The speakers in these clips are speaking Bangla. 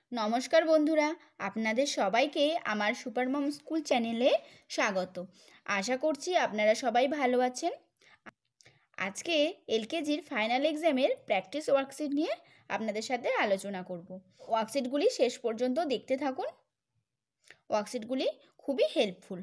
নমস্কার বন্ধুরা, আপনাদের সবাইকে আমার সুপার মম স্কুল চ্যানেলে স্বাগত। আশা করছি আপনারা সবাই ভালো আছেন। আজকে এলকেজির ফাইনাল এক্সামের প্র্যাকটিস ওয়ার্কশিট নিয়ে আপনাদের সাথে আলোচনা করব। ওয়ার্কশিটগুলি শেষ পর্যন্ত দেখতে থাকুন। ওয়ার্কশিটগুলি খুবই হেল্পফুল।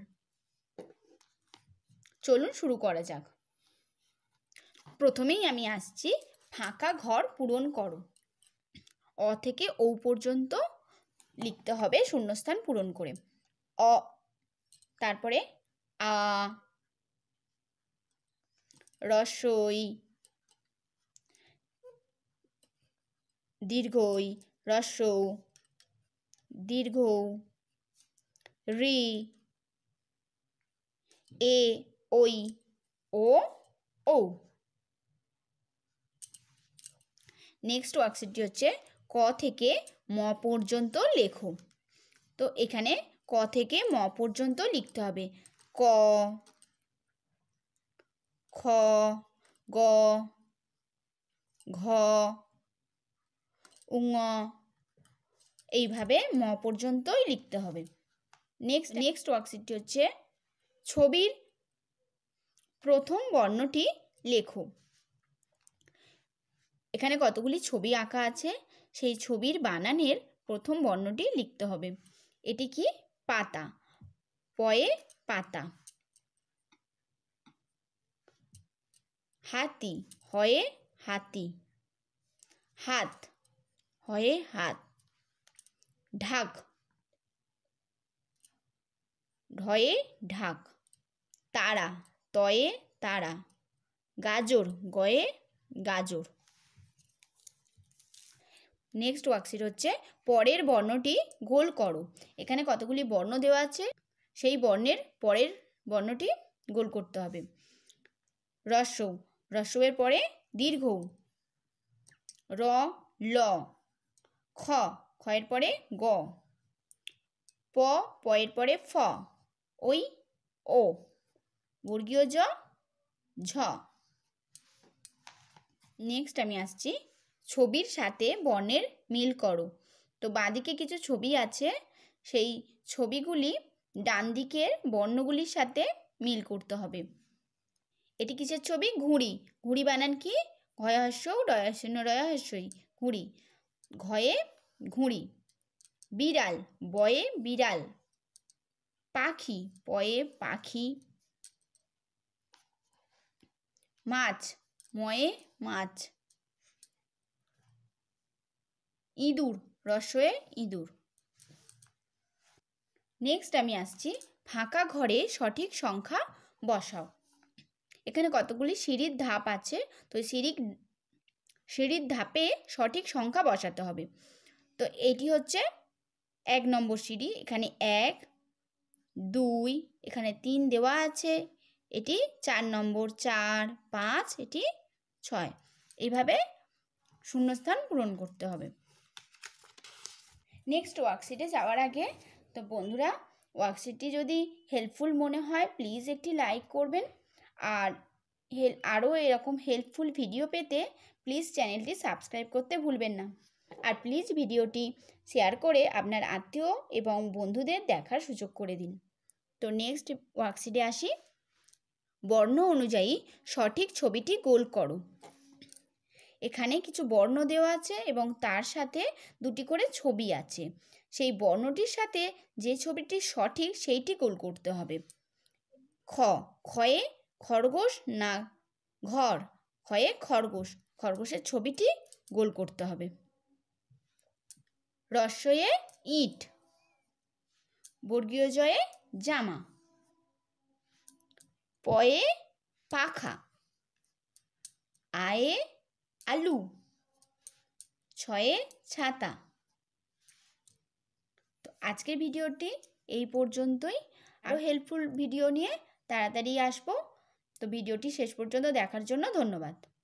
চলুন শুরু করা যাক। প্রথমেই আমি আসছি, ফাঁকা ঘর পূরণ করো। অ থেকে ও পর্যন্ত লিখতে হবে শূন্যস্থান পূরণ করে। অ, তারপরে আ, রস্বই, দীর্ঘই, রস্বৌ, দীর্ঘৌ, রি, এ, ওই, ও, ঔ। নেক্সট ওয়ার্কশিটটি হচ্ছে ক থেকে ম পর্যন্ত লেখো। তো এখানে ক থেকে ম পর্যন্ত লিখতে হবে। ক, খ, গ, ঘ, উঙ, এইভাবে ম পর্যন্তই লিখতে হবে। নেক্সট ওয়ার্কশিটটি হচ্ছে ছবির প্রথম বর্ণটি লেখো। এখানে কতগুলি ছবি আঁকা আছে, সেই ছবির বানানের প্রথম বর্ণটি লিখতে হবে। এটি কি? পাতা। পয়ে পাতা। হাতি, হয়ে হাতি। হাত, হয়ে হাত। ঢাক, ঢয়ে ঢাক। তারা, তয়ে তারা। গাজর, গয়ে গাজর। নেক্সট ওয়ার্কশিট হচ্ছে পরের বর্ণটি গোল করো। এখানে কতগুলি বর্ণ দেওয়া আছে, সেই বর্ণের পরের বর্ণটি গোল করতে হবে। রস্বৌ, রস্বৌয়ের পরে দীর্ঘৌ। র, ল। খ, খয়ের পরে গ। প, পয়ের পরে ফ। ওই, ও। বর্গীয় জ, ঝ। নেক্সট আমি আসছি, ছবির সাথে বর্ণের মিল করো। তো বাঁদিকে কিছু ছবি আছে, সেই ছবিগুলি ডান দিকের বর্ণগুলির সাথে মিল করতে হবে। এটি কিসের ছবি? ঘুড়ি। ঘুড়ি বানান কি? ঘয় হস্যৌ ডয় হস্যৈ রয় হস্যই, ঘুড়ি। ঘয়ে ঘুড়ি। বিড়াল, বয়ে বিড়াল। পাখি, পয়ে পাখি। মাছ, ময়ে মাছ। ইঁদুর, রস্বয়ে ইঁদুর। নেক্সট আমি আসছি, ফাঁকা ঘরে সঠিক সংখ্যা বসাও। এখানে কতগুলি সিঁড়ির ধাপ আছে, তো সিঁড়ির ধাপে সঠিক সংখ্যা বসাতে হবে। তো এটি হচ্ছে 1 নম্বর সিঁড়ি। এখানে 1, 2, এখানে 3 দেওয়া আছে। এটি 4 নম্বর, 4, 5, এটি 6। এইভাবে শূন্যস্থান পূরণ করতে হবে। নেক্সট ওয়ার্কশিটে যাওয়ার আগে, তো বন্ধুরা, ওয়ার্কশিটটি যদি হেল্পফুল মনে হয় প্লিজ একটি লাইক করবেন। আর আরও এরকম হেল্পফুল ভিডিও পেতে প্লিজ চ্যানেলটি সাবস্ক্রাইব করতে ভুলবেন না। আর প্লিজ ভিডিওটি শেয়ার করে আপনার আত্মীয় এবং বন্ধুদের দেখার সুযোগ করে দিন। তো নেক্সট ওয়ার্কশিটে আসি, বর্ণ অনুযায়ী সঠিক ছবিটি গোল করো। এখানে কিছু বর্ণ দেওয়া আছে এবং তার সাথে দুটি করে ছবি আছে। সেই বর্ণটির সাথে যে ছবিটি সঠিক সেইটি গোল করতে হবে। খ, খয়ে খরগোশ না ঘর। খয়ে খরগোশ, খরগোশের ছবিটি গোল করতে হবে। রস্বয়ে ইট। বর্গীয় জয়ে জামা। পয়ে পাখা। আয়ে আলু। ছয়ে ছাতা। তো আজকের ভিডিওটি এই পর্যন্তই। আরও হেল্পফুল ভিডিও নিয়ে তাড়াতাড়ি আসবো। তো ভিডিওটি শেষ পর্যন্ত দেখার জন্য ধন্যবাদ।